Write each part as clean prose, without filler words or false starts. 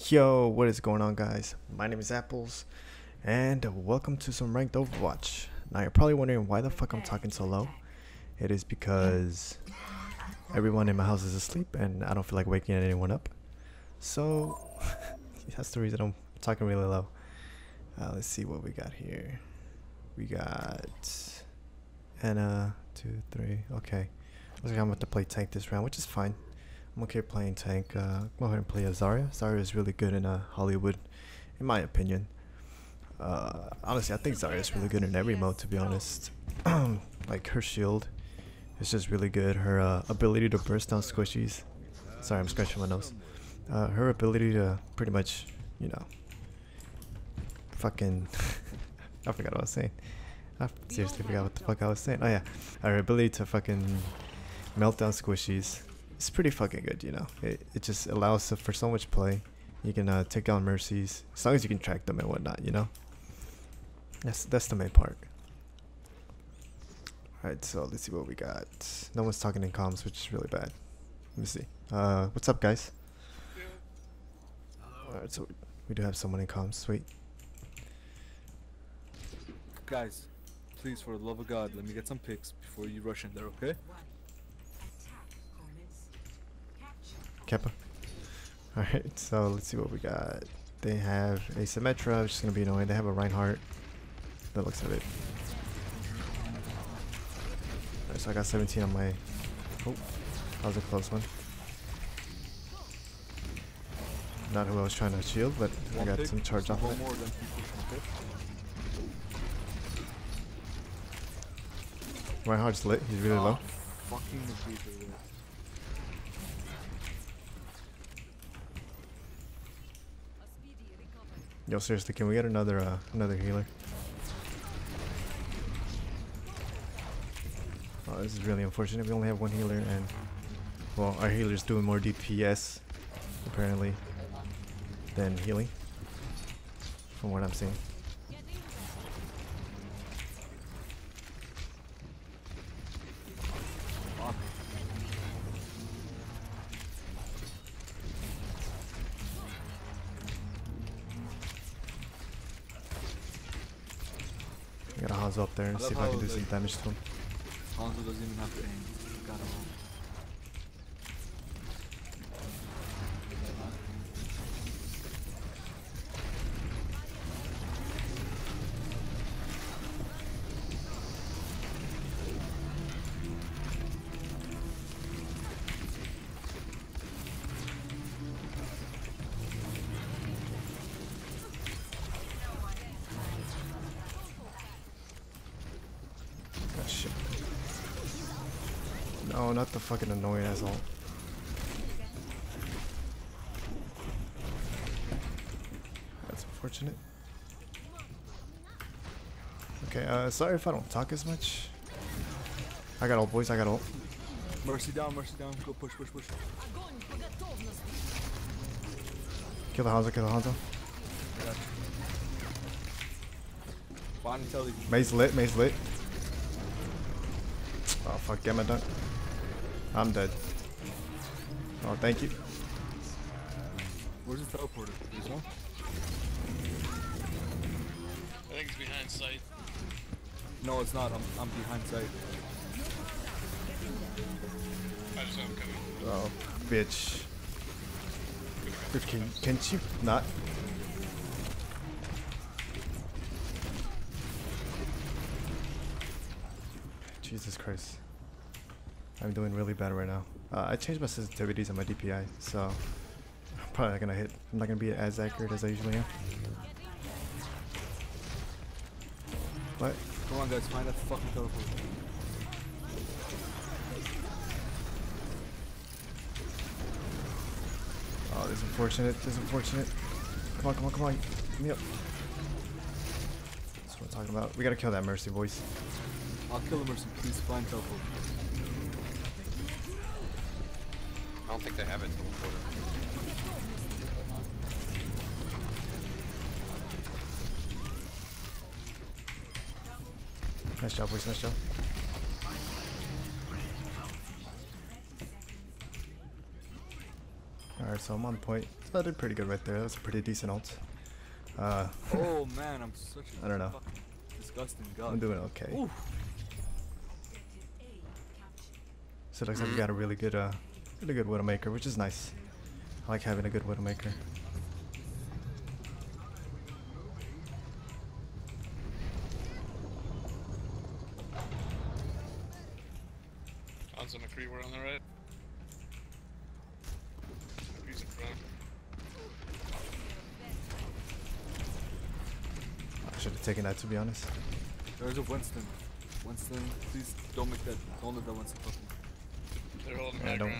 Yo, what is going on, guys? My name is Apples, and welcome to some ranked Overwatch. Now, you're probably wondering why the fuck I'm talking so low. It is because everyone in my house is asleep, and I don't feel like waking anyone up. So, that's the reason I'm talking really low. Let's see what we got here. We got Anna, 2, 3. Okay. Looks like I'm about to play tank this round, which is fine. I'm okay playing tank. Go ahead and play a Zarya. Zarya is really good in Hollywood, in my opinion. Honestly, I think Zarya is really good in every mode, to be honest. Like, her shield is just really good. Her ability to burst down squishies. Sorry, I'm scratching my nose. Her ability to pretty much, you know, fucking... I forgot what I was saying. I seriously forgot what the fuck I was saying. Oh yeah, her ability to fucking melt down squishies. It's pretty fucking good, you know. It just allows for so much play. You can take down mercies as long as you can track them and whatnot, you know. That's the main part. Alright, so let's see what we got. No one's talking in comms, which is really bad. Let me see. What's up, guys? Alright, so we do have someone in comms. Sweet. Guys, please, for the love of God, let me get some pics before you rush in there, okay? Kappa. Alright, so let's see what we got. They have a Symmetra, which is going to be annoying. They have a Reinhardt. That looks of it. Alright, so I got 17 on my... Oh, that was a close one. Not who I was trying to shield, but I got some charge off of it. Reinhardt's lit, he's really low. Fucking Yo, seriously, can we get another healer? Oh, this is really unfortunate. We only have one healer, and well, our healer's doing more DPS apparently than healing, from what I'm seeing. I got a Hanzo up there and see if I can do some damage to him. Hanzo doesn't even have to aim. Got him. Shit. No, not the fucking annoying asshole. That's unfortunate. Okay, sorry if I don't talk as much. I got ult, boys, I got ult. Mercy down, go push. Kill the Hanzo, kill the Hanzo. Maze lit, maze lit. Oh fuck, Gamma dunk. I'm dead. Oh, thank you. Where's the teleporter? There's one? I think it's behind sight. No, it's not. I'm behind sight. I just know I'm coming. Oh, bitch. Can you not? Jesus Christ. I'm doing really bad right now. I changed my sensitivities on my DPI, so I'm probably not gonna hit. I'm not gonna be as accurate as I usually am. What? Come on, guys, find that fucking teleporter. Oh, this is unfortunate. This is unfortunate. Come on. Get me up. That's what I'm talking about. We gotta kill that Mercy, boys. I'll kill the Mercy, please find teleporter. I don't think they have it teleporter. Nice job, boys. Nice job. Alright, so I'm on point. So I did pretty good right there. That was a pretty decent ult. Oh man, I'm such a I don't know. fucking disgusting god. I'm doing okay. Oof. So it looks like we got a really good Widowmaker, which is nice. I like having a good Widowmaker. Hands on McCree, we're on the right. McCree's in front. I should have taken that, to be honest. There's a Winston. Winston, please don't make that. Don't let that Winston fucking. They're holding Yeah, high don't- ground.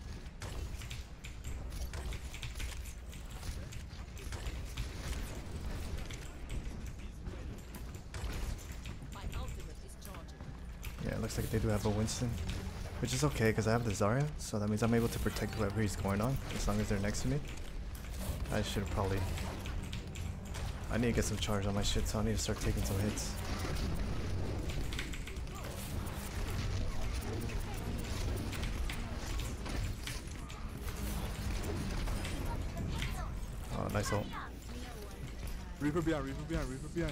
Yeah, it looks like they do have a Winston. Which is okay, because I have the Zarya, so that means I'm able to protect whoever he's going on, as long as they're next to me. I should have probably... I need to get some charge on my shit, so I need to start taking some hits. Oh, nice ult. Reaper behind, Reaper behind, Reaper behind.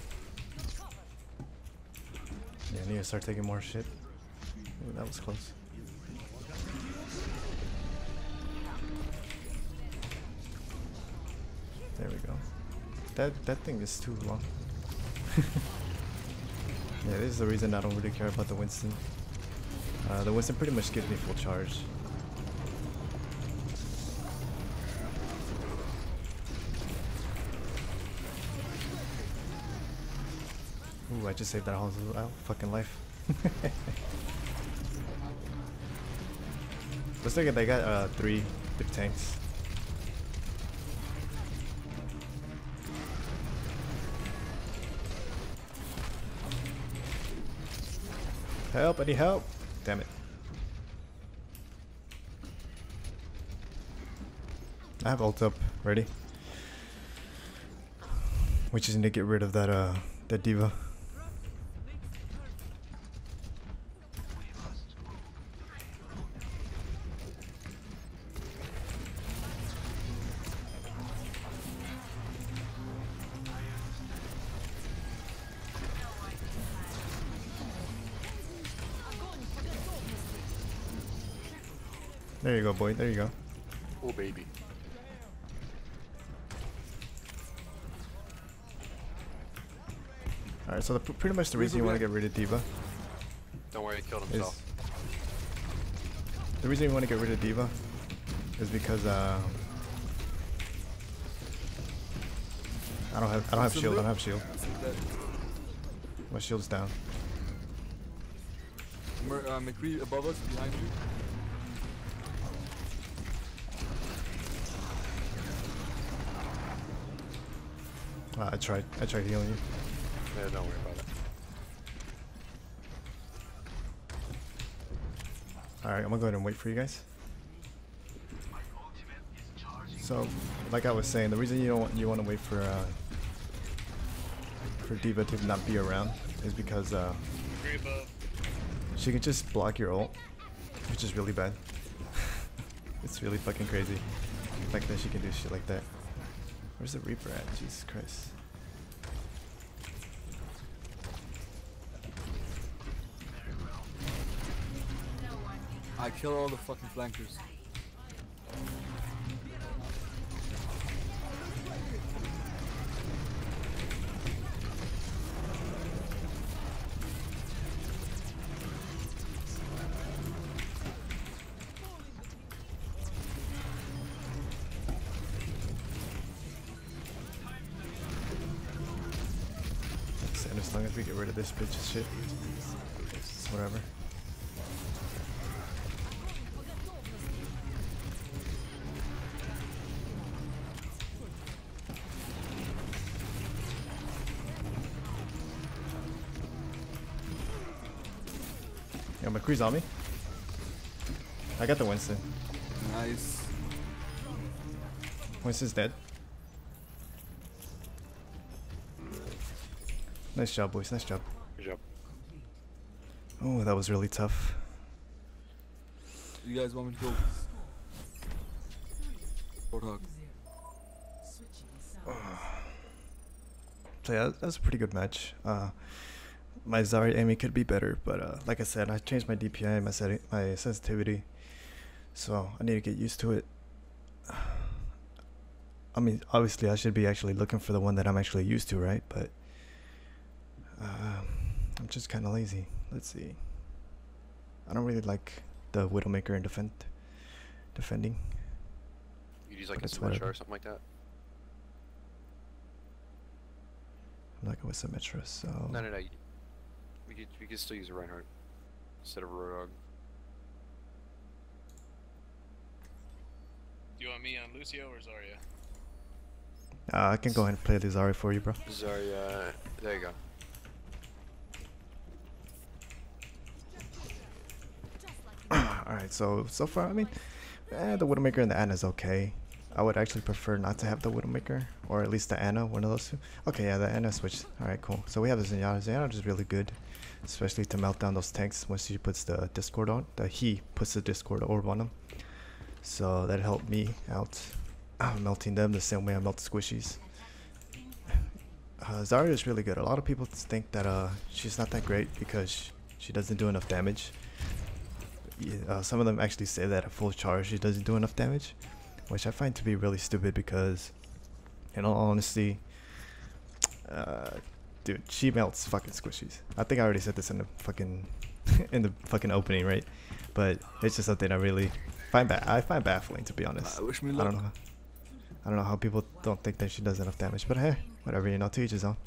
Yeah, I need to start taking more shit. Ooh, that was close. There we go. That thing is too long. Yeah, this is the reason I don't really care about the Winston. The Winston pretty much gives me full charge. Ooh, I just saved that whole fucking life. Looks like they got three big tanks. Help, I need help. Damn it. I have ult up, ready. We just need to get rid of that diva. There you go, boy. There you go. Oh, baby. Alright, so pretty much the reason you want to get rid of Diva Don't worry, he killed is... himself. The reason you want to get rid of Diva is because I don't have shield. I don't have shield. My shield's down. McCree above us, behind you. I tried healing you. Yeah, don't worry about it. Alright, I'm gonna go ahead and wait for you guys. So, like I was saying, the reason you want to wait for Diva to not be around is because McCree above. she can just block your ult, which is really bad. It's really fucking crazy. The fact that she can do shit like that. Where's the Reaper at? Jesus Christ. I kill all the fucking flankers. And as long as we get rid of this bitch's shit, it's whatever. Yo, McCree's on me. I got the Winston. Nice. Winston's dead. Nice job, boys. Nice job. Good job. Oh, that was really tough. You guys want me to go? Roadhog. So yeah, that's a pretty good match. My Zarya aiming could be better, but like I said, I changed my DPI, my sensitivity, so I need to get used to it. I mean, obviously, I should be actually looking for the one that I'm actually used to, right? But I'm just kind of lazy. Let's see. I don't really like the Widowmaker in defending. You'd use like But a it's Symmetra whatever. or something like that? I'm not going with Symmetra, so No. We could still use a Reinhardt instead of a Roadhog. Do you want me on Lucio or Zarya? I can go ahead and play the Zarya for you, bro. Zarya, there you go. Alright, so far, I mean, the Widowmaker and the Ana is okay. I would actually prefer not to have the Widowmaker, or at least the Ana, one of those two. Okay, yeah, the Ana switched. Alright, cool. So we have the Zenyatta. Zenyatta is really good, especially to melt down those tanks once he puts the Discord on. He puts the Discord orb on them. So that helped me out, melting them the same way I melt squishies. Zarya is really good. A lot of people think that she's not that great because she doesn't do enough damage. Some of them actually say that at full charge she doesn't do enough damage, which I find to be really stupid because, in all honesty, dude, she melts fucking squishies. I think I already said this in the fucking opening, right? But it's just something I really find baffling, to be honest. Wish me I luck. don't know how people don't think that she does enough damage, but hey, whatever, you know, to each his own.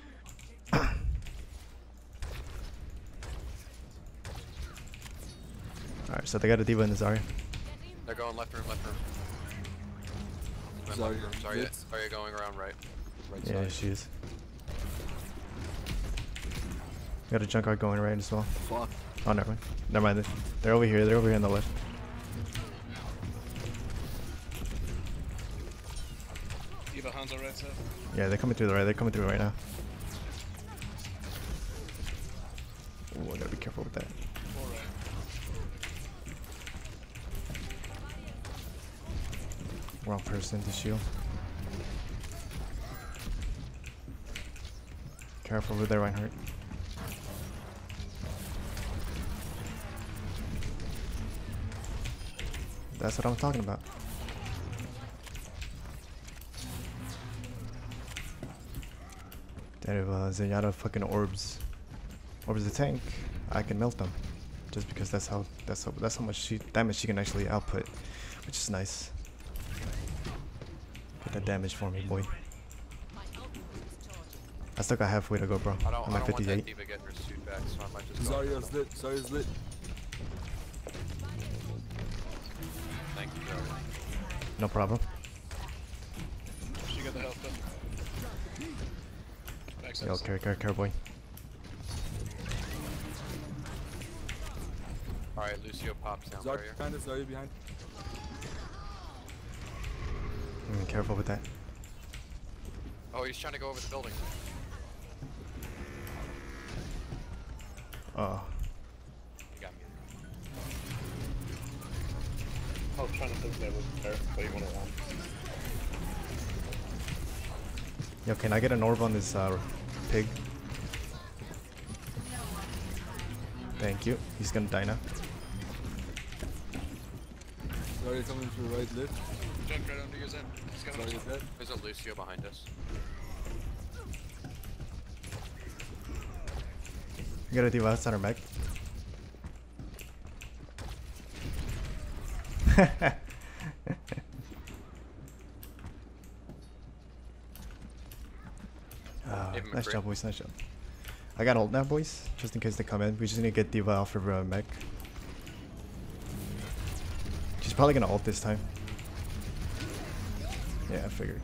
Alright, so they got a D.Va in the Zarya. They're going left room, left room. Zarya, Left room. Zarya, blitz. Zarya going around right. Right Yeah, side. she is. Got a Junkrat going right as well. Fuck. Oh, never mind. Never mind. They're over here. They're over here on the left. You have a Hanzo right side? Yeah, they're coming through the right. They're coming through right now. Ooh, I gotta be careful with that. Four right. Wrong person to shield. Careful with their Reinhardt. That's what I'm talking about. And if Zenyatta fucking orbs the tank, I can melt them. Just because that's how much damage she can actually output, which is nice. Get that damage for me, boy. I still got halfway to go, bro. I don't I'm want at that 58. D.Va getting her suit back, so I might just go. Zarya's lit. Zarya's lit. Thank you, Zarya. No problem. She got the health up. Backside. Yo, care, boy. Alright, Lucio pops down Zarya Zarya. behind us. Zarya behind. Careful with that. Oh, he's trying to go over the building. Oh, He got me. I was trying to think that was there, but you wouldn't want. yo, can I get an orb on this pig? Thank you. He's gonna die now. Zarya coming to the right lit. Junk right under yours end. He's got Zarya's dead. There's a Lucio behind us. You got a D.Va outside our mech. Give him a Nice crit. job, boys. Nice job. I got ult now, boys. Just in case they come in. We just need to get D.Va off of mech. She's probably gonna ult this time. Yeah, I figured.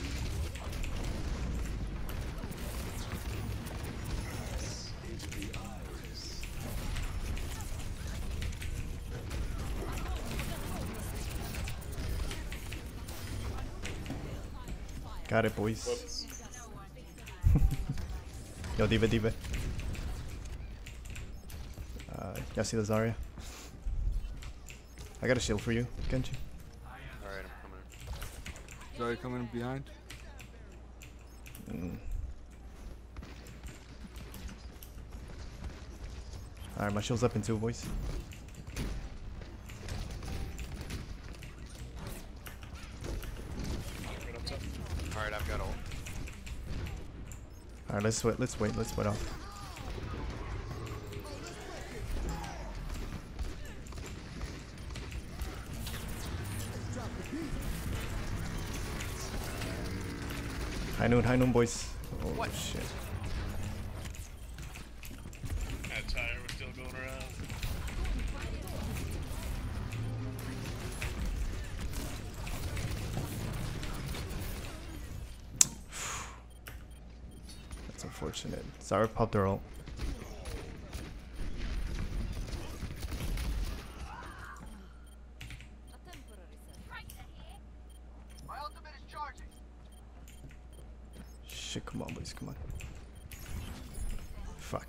Got it, boys. Whoops. Yo, D.Va. Y'all see the Zarya? I got a shield for you, Genji. Alright, I'm coming in. Zarya coming behind. Alright, my shield's up in 2, boys. Right up top. Alright, I've got ult. Alright, let's wait off. High noon, boys. Oh What? shit. That tire was still going around. That's unfortunate. Zarya popped her ult. Shit, come on, boys, come on. Fuck.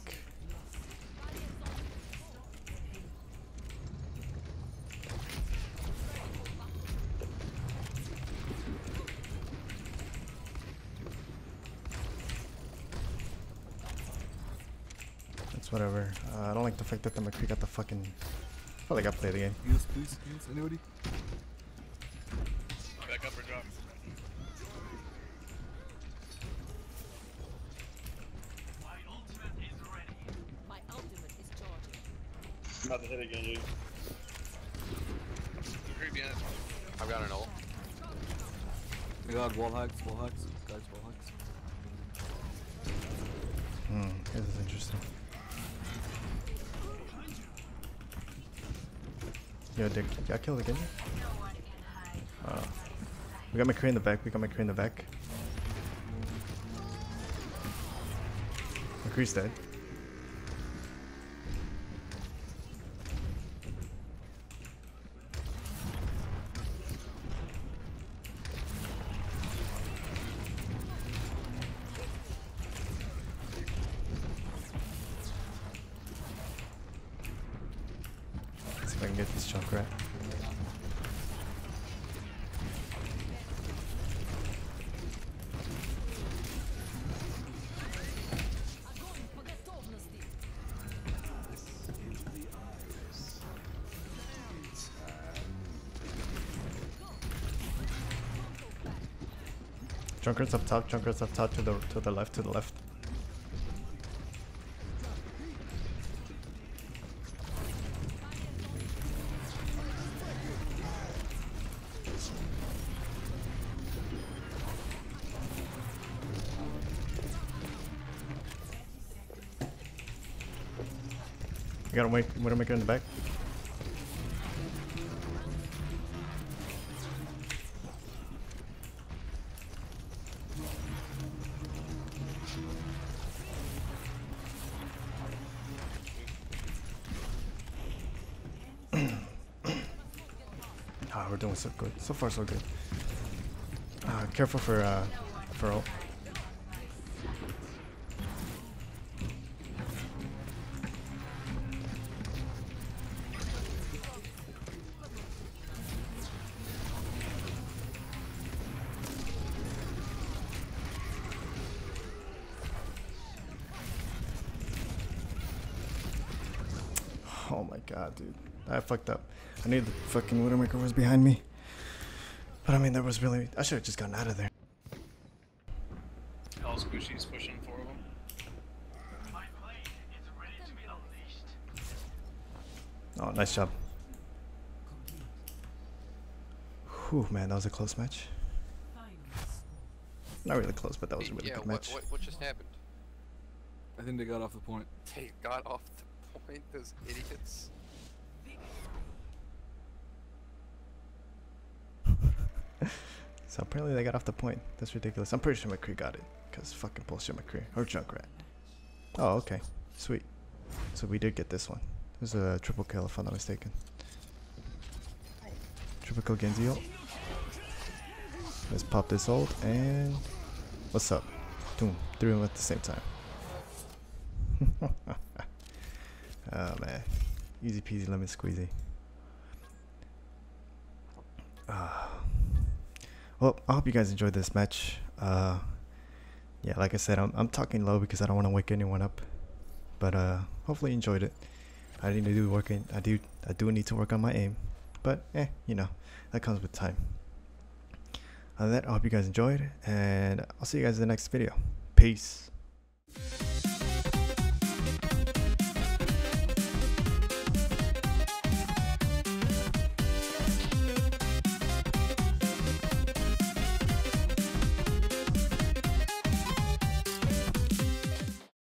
That's whatever. I don't like the fact that the McCree got the fucking... Probably got play the game. Heals, please. Heals. Anybody? Back up or drop. My ultimate is charging. I'm about to hit again, dude. McCree behind. I've got an ult. My god, wall hacks, guys, wall hacks. This is interesting. Yo, Dick, y'all killed again? We got McCree in the back, McCree's dead. Let's see if I can get this chunk right. Junkrat's up top, to the left. You gotta wait, Widowmaker in the back. Ah, we're doing so good. So far, so good. Careful for ult. Oh my god, dude. I fucked up. I knew the fucking Widowmaker was behind me. But I mean, there was really... I should have just gotten out of there. All squishies pushing 4 of them. Oh, nice job. Whew, man, that was a close match. Not really close, but that was a really good match. What just happened? I think they got off the point. They got off the point, those idiots. So apparently they got off the point. That's ridiculous. I'm pretty sure McCree got it. Because fucking bullshit McCree. Or Junkrat. Oh, okay. Sweet. So we did get this one. It was a triple kill if I'm not mistaken. Triple kill Genji ult. Let's pop this ult and... What's up? Boom. 3 of them at the same time. Oh man. Easy peasy lemon squeezy. Well, I hope you guys enjoyed this match. Yeah, like I said, I'm talking low because I don't want to wake anyone up. But hopefully you enjoyed it. I need to do working. I do need to work on my aim, but you know, that comes with time. Other than that, I hope you guys enjoyed, and I'll see you guys in the next video. Peace.